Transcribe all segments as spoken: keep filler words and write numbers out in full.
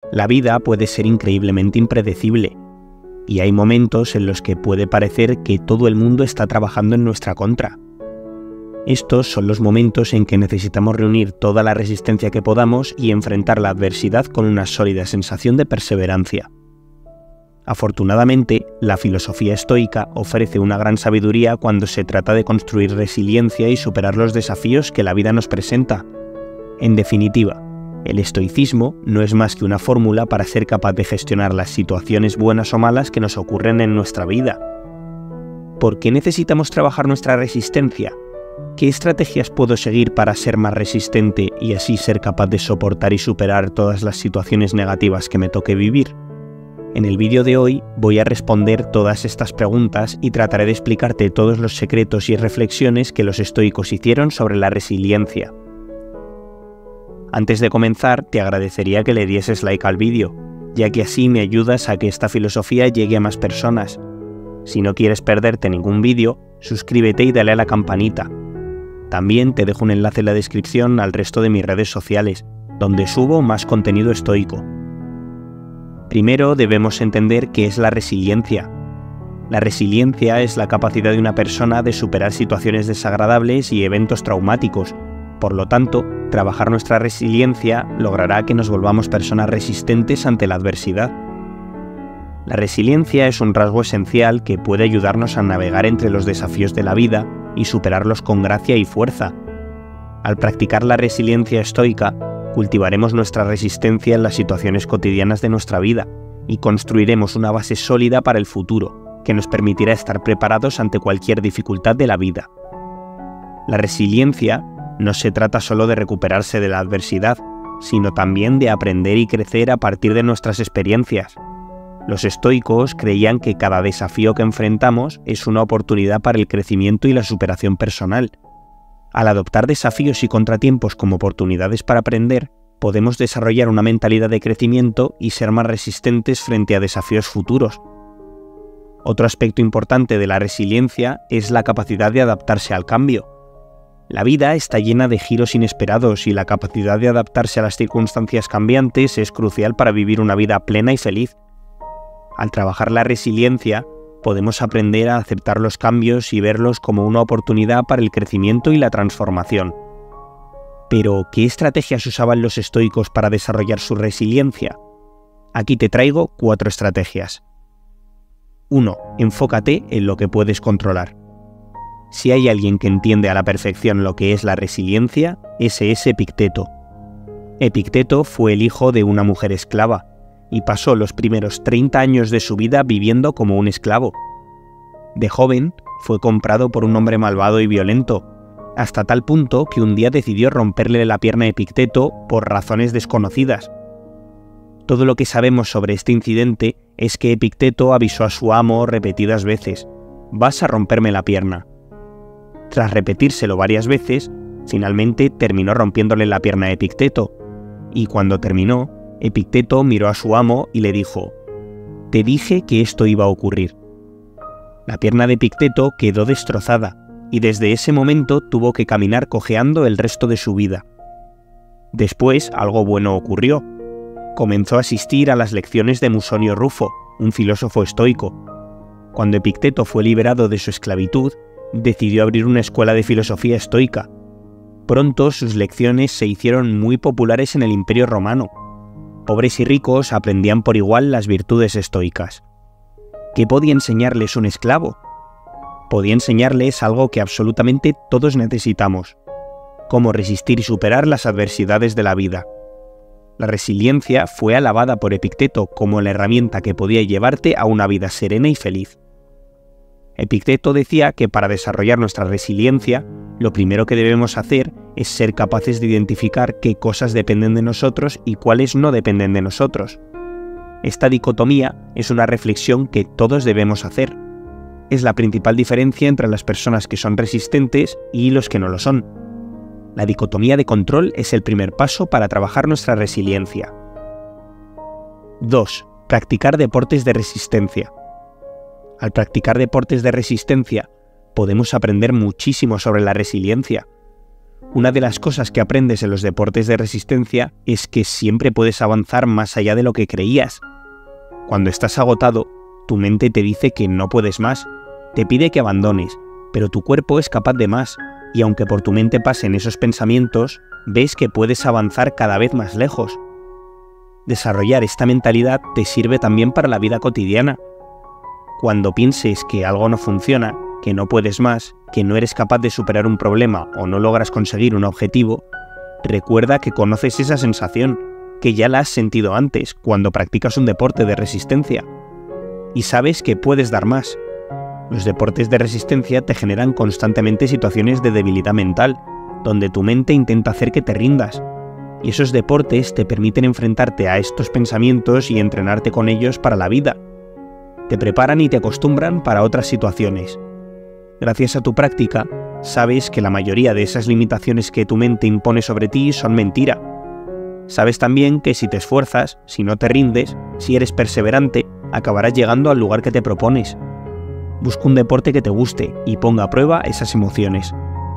La vida puede ser increíblemente impredecible, y hay momentos en los que puede parecer que todo el mundo está trabajando en nuestra contra. Estos son los momentos en que necesitamos reunir toda la resistencia que podamos y enfrentar la adversidad con una sólida sensación de perseverancia. Afortunadamente, la filosofía estoica ofrece una gran sabiduría cuando se trata de construir resiliencia y superar los desafíos que la vida nos presenta. En definitiva, el estoicismo no es más que una fórmula para ser capaz de gestionar las situaciones buenas o malas que nos ocurren en nuestra vida. ¿Por qué necesitamos trabajar nuestra resistencia? ¿Qué estrategias puedo seguir para ser más resistente y así ser capaz de soportar y superar todas las situaciones negativas que me toque vivir? En el vídeo de hoy voy a responder todas estas preguntas y trataré de explicarte todos los secretos y reflexiones que los estoicos hicieron sobre la resiliencia. Antes de comenzar, te agradecería que le dieses like al vídeo, ya que así me ayudas a que esta filosofía llegue a más personas. Si no quieres perderte ningún vídeo, suscríbete y dale a la campanita. También te dejo un enlace en la descripción al resto de mis redes sociales, donde subo más contenido estoico. Primero debemos entender qué es la resiliencia. La resiliencia es la capacidad de una persona de superar situaciones desagradables y eventos traumáticos. Por lo tanto, trabajar nuestra resiliencia logrará que nos volvamos personas resistentes ante la adversidad. La resiliencia es un rasgo esencial que puede ayudarnos a navegar entre los desafíos de la vida y superarlos con gracia y fuerza. Al practicar la resiliencia estoica, cultivaremos nuestra resistencia en las situaciones cotidianas de nuestra vida y construiremos una base sólida para el futuro, que nos permitirá estar preparados ante cualquier dificultad de la vida. La resiliencia no se trata solo de recuperarse de la adversidad, sino también de aprender y crecer a partir de nuestras experiencias. Los estoicos creían que cada desafío que enfrentamos es una oportunidad para el crecimiento y la superación personal. Al adoptar desafíos y contratiempos como oportunidades para aprender, podemos desarrollar una mentalidad de crecimiento y ser más resistentes frente a desafíos futuros. Otro aspecto importante de la resiliencia es la capacidad de adaptarse al cambio. La vida está llena de giros inesperados y la capacidad de adaptarse a las circunstancias cambiantes es crucial para vivir una vida plena y feliz. Al trabajar la resiliencia, podemos aprender a aceptar los cambios y verlos como una oportunidad para el crecimiento y la transformación. Pero, ¿qué estrategias usaban los estoicos para desarrollar su resiliencia? Aquí te traigo cuatro estrategias. uno. Enfócate en lo que puedes controlar. Si hay alguien que entiende a la perfección lo que es la resiliencia, ese es Epicteto. Epicteto fue el hijo de una mujer esclava, y pasó los primeros treinta años de su vida viviendo como un esclavo. De joven, fue comprado por un hombre malvado y violento, hasta tal punto que un día decidió romperle la pierna a Epicteto por razones desconocidas. Todo lo que sabemos sobre este incidente es que Epicteto avisó a su amo repetidas veces: «Vas a romperme la pierna». Tras repetírselo varias veces, finalmente terminó rompiéndole la pierna a Epicteto, y cuando terminó, Epicteto miró a su amo y le dijo: «Te dije que esto iba a ocurrir». La pierna de Epicteto quedó destrozada, y desde ese momento tuvo que caminar cojeando el resto de su vida. Después, algo bueno ocurrió. Comenzó a asistir a las lecciones de Musonio Rufo, un filósofo estoico. Cuando Epicteto fue liberado de su esclavitud, decidió abrir una escuela de filosofía estoica. Pronto sus lecciones se hicieron muy populares en el Imperio Romano. Pobres y ricos aprendían por igual las virtudes estoicas. ¿Qué podía enseñarles un esclavo? Podía enseñarles algo que absolutamente todos necesitamos: cómo resistir y superar las adversidades de la vida. La resiliencia fue alabada por Epicteto como la herramienta que podía llevarte a una vida serena y feliz. Epicteto decía que para desarrollar nuestra resiliencia, lo primero que debemos hacer es ser capaces de identificar qué cosas dependen de nosotros y cuáles no dependen de nosotros. Esta dicotomía es una reflexión que todos debemos hacer. Es la principal diferencia entre las personas que son resistentes y los que no lo son. La dicotomía de control es el primer paso para trabajar nuestra resiliencia. dos. Practicar deportes de resistencia. Al practicar deportes de resistencia, podemos aprender muchísimo sobre la resiliencia. Una de las cosas que aprendes en los deportes de resistencia es que siempre puedes avanzar más allá de lo que creías. Cuando estás agotado, tu mente te dice que no puedes más, te pide que abandones, pero tu cuerpo es capaz de más, y aunque por tu mente pasen esos pensamientos, ves que puedes avanzar cada vez más lejos. Desarrollar esta mentalidad te sirve también para la vida cotidiana. Cuando pienses que algo no funciona, que no puedes más, que no eres capaz de superar un problema o no logras conseguir un objetivo, recuerda que conoces esa sensación, que ya la has sentido antes cuando practicas un deporte de resistencia. Y sabes que puedes dar más. Los deportes de resistencia te generan constantemente situaciones de debilidad mental, donde tu mente intenta hacer que te rindas. Y esos deportes te permiten enfrentarte a estos pensamientos y entrenarte con ellos para la vida. Te preparan y te acostumbran para otras situaciones. Gracias a tu práctica, sabes que la mayoría de esas limitaciones que tu mente impone sobre ti son mentira. Sabes también que si te esfuerzas, si no te rindes, si eres perseverante, acabarás llegando al lugar que te propones. Busca un deporte que te guste y ponga a prueba esas emociones.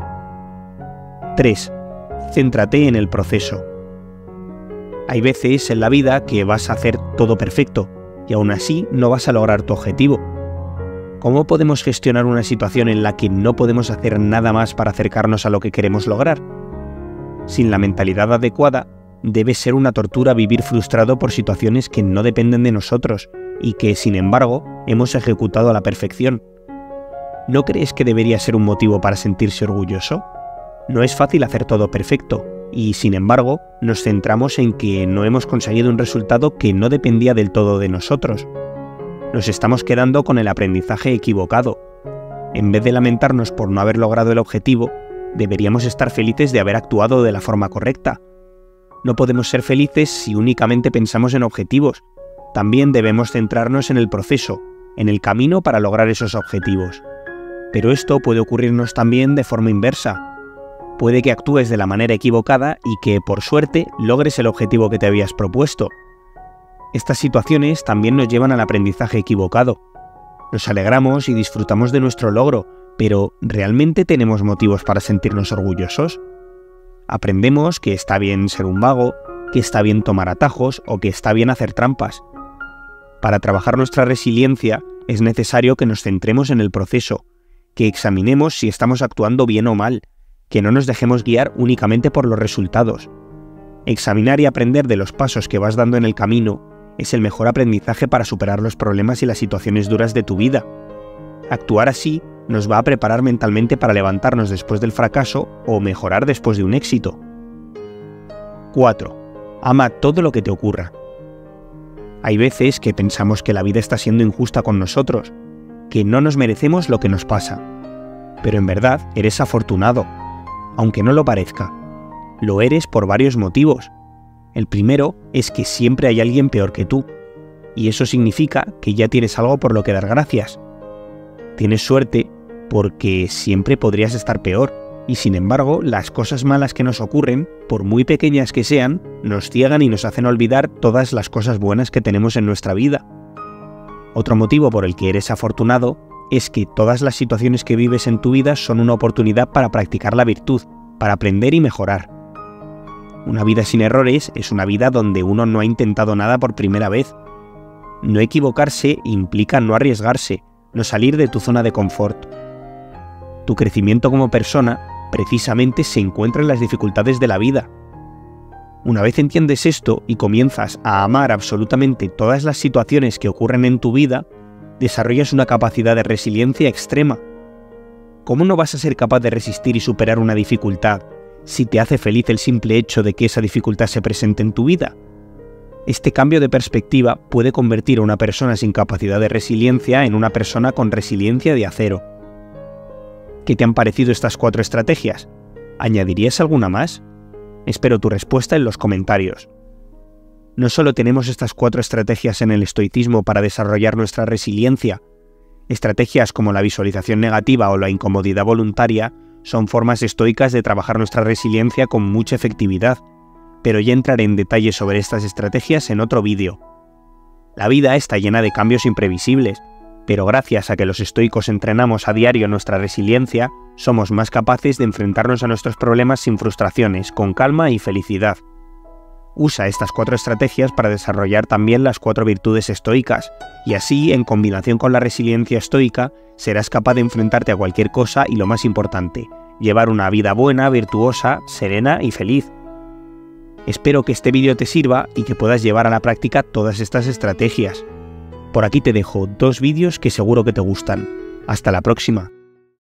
tres. Céntrate en el proceso. Hay veces en la vida que vas a hacer todo perfecto y aún así no vas a lograr tu objetivo. ¿Cómo podemos gestionar una situación en la que no podemos hacer nada más para acercarnos a lo que queremos lograr? Sin la mentalidad adecuada, debe ser una tortura vivir frustrado por situaciones que no dependen de nosotros y que, sin embargo, hemos ejecutado a la perfección. ¿No crees que debería ser un motivo para sentirse orgulloso? No es fácil hacer todo perfecto, y sin embargo, nos centramos en que no hemos conseguido un resultado que no dependía del todo de nosotros. Nos estamos quedando con el aprendizaje equivocado. En vez de lamentarnos por no haber logrado el objetivo, deberíamos estar felices de haber actuado de la forma correcta. No podemos ser felices si únicamente pensamos en objetivos. También debemos centrarnos en el proceso, en el camino para lograr esos objetivos. Pero esto puede ocurrirnos también de forma inversa. Puede que actúes de la manera equivocada y que, por suerte, logres el objetivo que te habías propuesto. Estas situaciones también nos llevan al aprendizaje equivocado. Nos alegramos y disfrutamos de nuestro logro, pero ¿realmente tenemos motivos para sentirnos orgullosos? Aprendemos que está bien ser un vago, que está bien tomar atajos o que está bien hacer trampas. Para trabajar nuestra resiliencia es necesario que nos centremos en el proceso, que examinemos si estamos actuando bien o mal, que no nos dejemos guiar únicamente por los resultados. Examinar y aprender de los pasos que vas dando en el camino es el mejor aprendizaje para superar los problemas y las situaciones duras de tu vida. Actuar así nos va a preparar mentalmente para levantarnos después del fracaso o mejorar después de un éxito. cuatro. Ama todo lo que te ocurra. Hay veces que pensamos que la vida está siendo injusta con nosotros, que no nos merecemos lo que nos pasa. Pero en verdad eres afortunado, aunque no lo parezca. Lo eres por varios motivos. El primero es que siempre hay alguien peor que tú, y eso significa que ya tienes algo por lo que dar gracias. Tienes suerte porque siempre podrías estar peor, y sin embargo, las cosas malas que nos ocurren, por muy pequeñas que sean, nos ciegan y nos hacen olvidar todas las cosas buenas que tenemos en nuestra vida. Otro motivo por el que eres afortunado es que todas las situaciones que vives en tu vida son una oportunidad para practicar la virtud, para aprender y mejorar. Una vida sin errores es una vida donde uno no ha intentado nada por primera vez. No equivocarse implica no arriesgarse, no salir de tu zona de confort. Tu crecimiento como persona precisamente se encuentra en las dificultades de la vida. Una vez entiendes esto y comienzas a amar absolutamente todas las situaciones que ocurren en tu vida, desarrollas una capacidad de resiliencia extrema. ¿Cómo no vas a ser capaz de resistir y superar una dificultad si te hace feliz el simple hecho de que esa dificultad se presente en tu vida? Este cambio de perspectiva puede convertir a una persona sin capacidad de resiliencia en una persona con resiliencia de acero. ¿Qué te han parecido estas cuatro estrategias? ¿Añadirías alguna más? Espero tu respuesta en los comentarios. No solo tenemos estas cuatro estrategias en el estoicismo para desarrollar nuestra resiliencia. Estrategias como la visualización negativa o la incomodidad voluntaria son formas estoicas de trabajar nuestra resiliencia con mucha efectividad, pero ya entraré en detalle sobre estas estrategias en otro vídeo. La vida está llena de cambios imprevisibles. pero gracias a que los estoicos entrenamos a diario nuestra resiliencia, somos más capaces de enfrentarnos a nuestros problemas sin frustraciones, con calma y felicidad. Usa estas cuatro estrategias para desarrollar también las cuatro virtudes estoicas, y así, en combinación con la resiliencia estoica, serás capaz de enfrentarte a cualquier cosa y, lo más importante, llevar una vida buena, virtuosa, serena y feliz. Espero que este vídeo te sirva y que puedas llevar a la práctica todas estas estrategias. Por aquí te dejo dos vídeos que seguro que te gustan. Hasta la próxima.